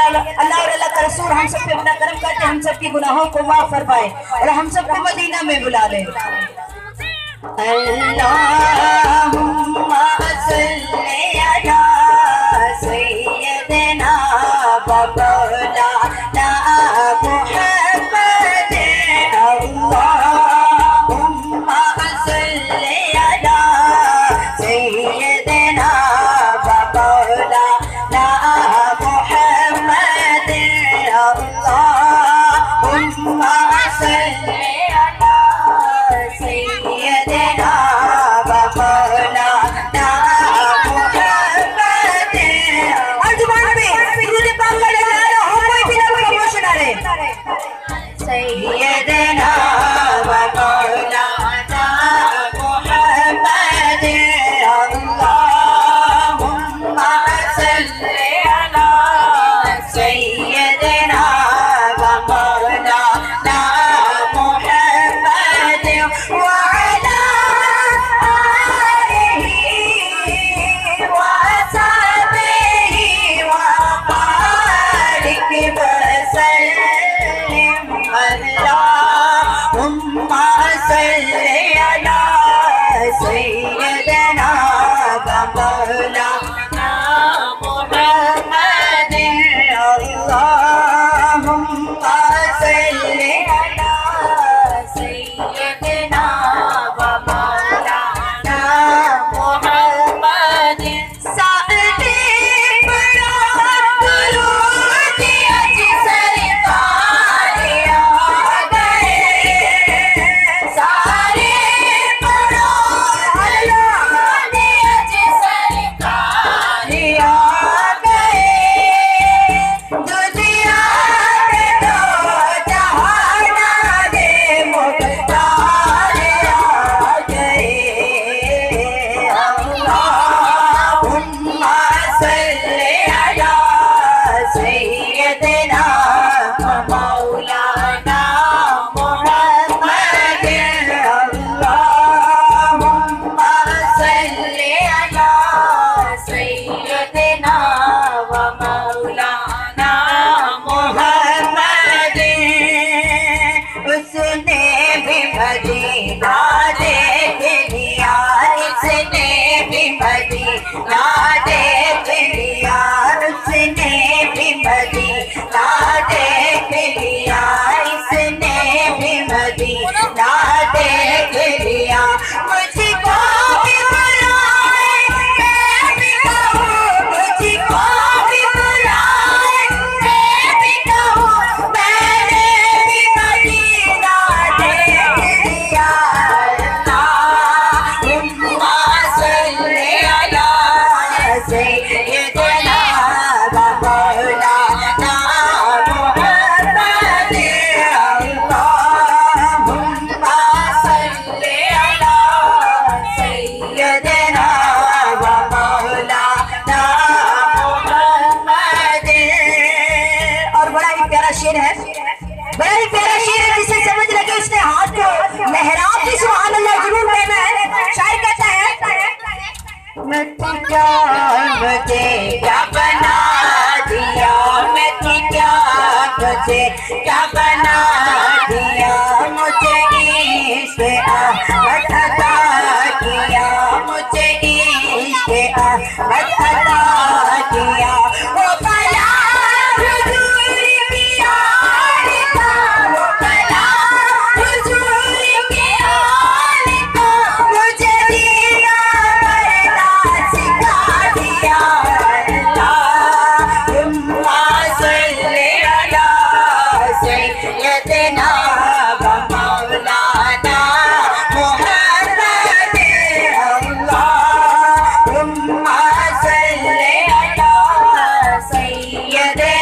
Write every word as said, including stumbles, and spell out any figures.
अल्लाह और अल्लाह का रसूल हम सब पे बड़ा करम करके हम सब के गुनाहों को माफ फरमाए और हम सबको मदीना में बुला ले। अल्लाहुम्मा सल्ली अला सय्यिदना व मौलाना मुहम्मद। अल्लाहुम्मा सल्ली अला सय्यिदना व मौलाना मुहम्मद। अल्लाहुम्मा सल्ली अला सय्यिदना व मौलाना मुहम्मद। और जुबान पे इन्होंने काम कर लिया हो, कोई भी ना प्रमोशन आ रहे। सय्यिदना व मौलाना मुहम्मद। अल्लाहुम्मा सल्ली अला सय्यिदना व मौलाना मुहम्मद व अला आलिहि व असहबिहि व बारिक वसल्लिम। अल्लाहुम्मा सल्ली अला सय्यिदना व मौलाना मुहम्मद। अल्लाहुम्मा सल्ली अला सय्यिदना व मौलाना मुहम्मद। सारे बड़ा दुरूद अज सरकार आ गए, सारे बड़ा दुरूद अज सरकार आ गए। दुनिया के दो जहाना दे मुख्तार आ गए। अल्लाहुम्मा सल्ली अला सय्यिदना व मौलाना मुहम्मद। अल्लाहुम्मा सल्ली अला सय्यिदना व मौलाना मुहम्मद। उसने भी मदीना देख लिया, इसने भी मदीना देख लिया, उसने भी मदीना देख लिया, इसने भी मदीना देख लिया। मुझको भी बुलाए मैं भी कहूँ, मुझको भी बुलाए मैं भी कहूँ, मैंने भी मदीना देख लिया। अल्लाहुम्मा सल्ली अला सय्यिदना व मौलाना मुहम्मद। अल्लाहुम्मा सल्ली अला सय्यिदना व मौलाना मुहम्मद। और बड़ा ही प्यारा शेर है, बड़ा ही प्यारा शेर है, जिसे समझ लगे उसने हाथ को लहरा के सुभान अल्लाह जरूर कहना है। शायर कहता है, मैं क्या मुझे क्या बना दिया, मैं क्या मुझे क्या बना दिया, मुझे इश्क़ अहमद अता किया, मुझे इश्क़ अहमद अता किया। वो भला हुजूर की आल का, वो भला हुजूर की आल का, मुझे दिया मरना सिखा दिया। अल्लाहुम्मा सल्ली अला सय्यिदना व मौलाना मुहम्मद। अल्लाहुम्मा सल्ली अला सय्यिदना